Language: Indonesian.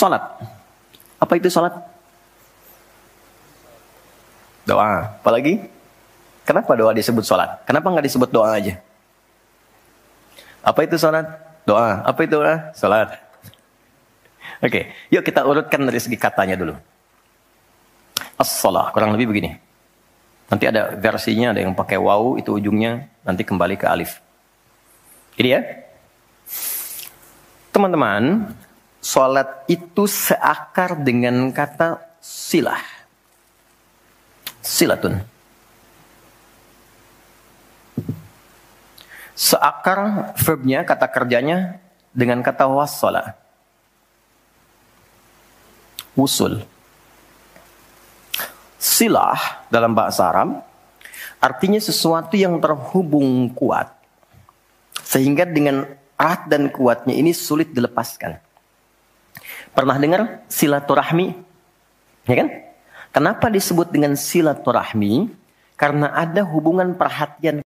Salat. Apa itu salat? Doa. Apalagi? Kenapa doa disebut salat? Kenapa nggak disebut doa aja? Apa itu salat? Doa. Apa itu doa? Salat. Oke, yuk kita urutkan dari segi katanya dulu. As-salah, kurang lebih begini. Nanti ada versinya, ada yang pakai waw, itu ujungnya nanti kembali ke alif. Ini ya. Teman-teman, salat itu seakar dengan kata silah. Silatun. Seakar verbnya, kata kerjanya dengan kata wassala. Wusul. Silah dalam bahasa Arab artinya sesuatu yang terhubung kuat. Sehingga dengan erat dan kuatnya ini sulit dilepaskan. Pernah dengar silaturahmi? Ya kan? Kenapa disebut dengan silaturahmi? Karena ada hubungan perhatian